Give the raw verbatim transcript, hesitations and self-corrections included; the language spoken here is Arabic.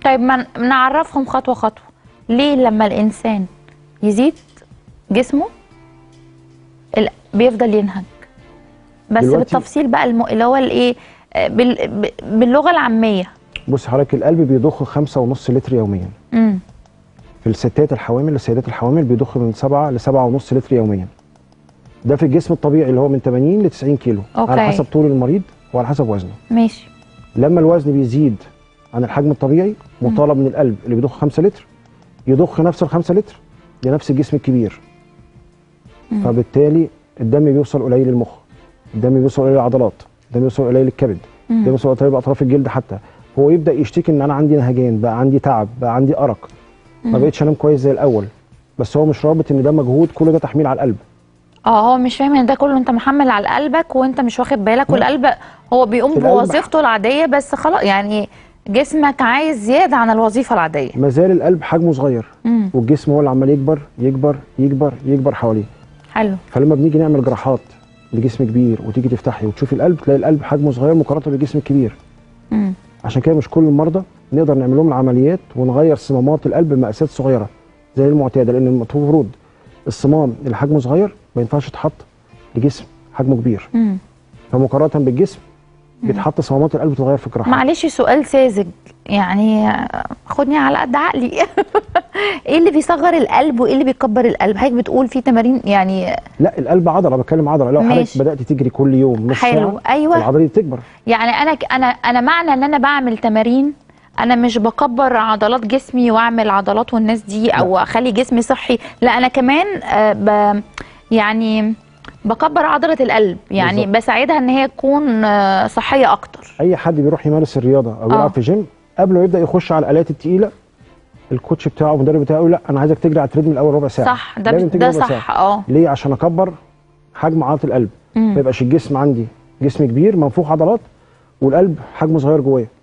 طيب ما نعرفهم خطوه خطوه. ليه لما الانسان يزيد جسمه بيفضل ينهج؟ بس بالتفصيل بقى الم... اللي هو الايه بال... باللغه العاميه. بص حضرتك، القلب بيضخ خمسة ونص لتر يوميا. امم في الستات الحوامل، السيدات الحوامل بيضخ من سبعة لسبعة ونص لتر يوميا. ده في الجسم الطبيعي اللي هو من ثمانين ل تسعين كيلو. أوكي. على حسب طول المريض وعلى حسب وزنه. ماشي. لما الوزن بيزيد عن الحجم الطبيعي مطالب من القلب اللي بيضخ خمسة لتر يضخ نفس ال خمسة لتر لنفس الجسم الكبير. مم. فبالتالي الدم بيوصل قليل للمخ، الدم بيوصل قليل للعضلات، الدم بيوصل قليل للكبد، الدم بيوصل قليل لاطراف الجلد. حتى هو يبدا يشتكي ان انا عندي نهجان، بقى عندي تعب، بقى عندي ارق، ما بقتش انام كويس زي الاول. بس هو مش رابط ان ده مجهود، كل ده تحميل على القلب. اه هو مش فاهم ان ده كله انت محمل على قلبك وانت مش واخد بالك. والقلب هو بيقوم بوظيفته العاديه، بس خلاص يعني جسمك عايز زياده عن الوظيفه العاديه. ما زال القلب حجمه صغير. مم. والجسم هو اللي عمال يكبر يكبر يكبر يكبر حواليه. حلو. فلما بنيجي نعمل جراحات لجسم كبير وتيجي تفتحي وتشوفي القلب، تلاقي القلب حجمه صغير مقارنه بالجسم الكبير. مم. عشان كده مش كل المرضى نقدر نعمل لهم العمليات ونغير صمامات القلب بمقاسات صغيره زي المعتاده، لان المفروض الصمام اللي حجمه صغير ما ينفعش يتحط لجسم حجمه كبير. مم. فمقارنه بالجسم بيتحط صمامات القلب تتغير في الجراحات. معلش سؤال ساذج يعني، خدني على قد عقلي. ايه اللي بيصغر القلب وايه اللي بيكبر القلب؟ حضرتك بتقول في تمارين يعني. لا القلب عضله، بتكلم عضله. لو حضرتك بدات تجري كل يوم نص حلو. ساعه ايوه العضله دي بتكبر. يعني انا انا انا معنى ان انا بعمل تمارين، انا مش بكبر عضلات جسمي واعمل عضلات والناس دي او لا. اخلي جسمي صحي، لا انا كمان آه ب يعني بكبر عضله القلب، يعني بالزبط. بساعدها ان هي تكون آه صحيه اكتر. اي حد بيروح يمارس الرياضه او يلعب في جيم، قبل ما يبدا يخش على الالات الثقيله الكوتش بتاعه المدرب بتاعه يقول لا انا عايزك تجري على التريدميل اول ربع ساعه. صح. ده ده صح. اه ليه؟ عشان اكبر حجم عضله القلب، ما يبقاش الجسم عندي جسم كبير منفوخ عضلات والقلب حجمه صغير جواه.